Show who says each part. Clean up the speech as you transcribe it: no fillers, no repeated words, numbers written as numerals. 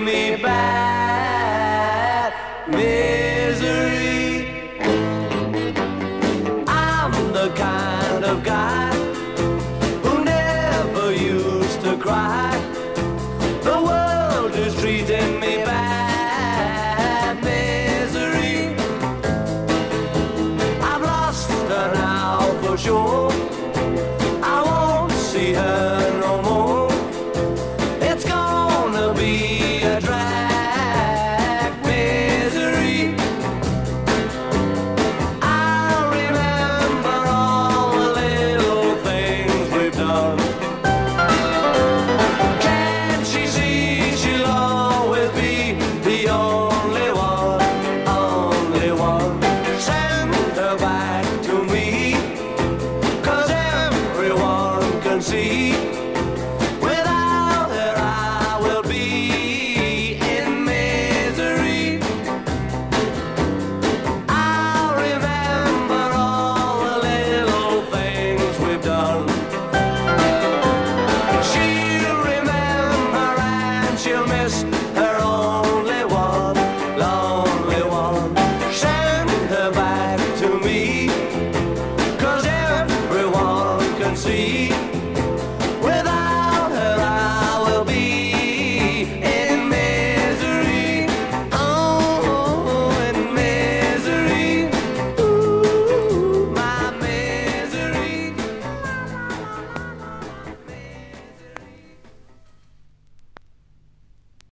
Speaker 1: me bad. Misery. I'm the kind of guy who never used to cry. The world is treating me bad. Misery. I've lost her now for sure. I won't see her no more. It's gonna be a drag. Misery. I'll remember all the little things we've done. Can't she see she'll always be the only one, only one? Send her back to me, 'cause everyone can see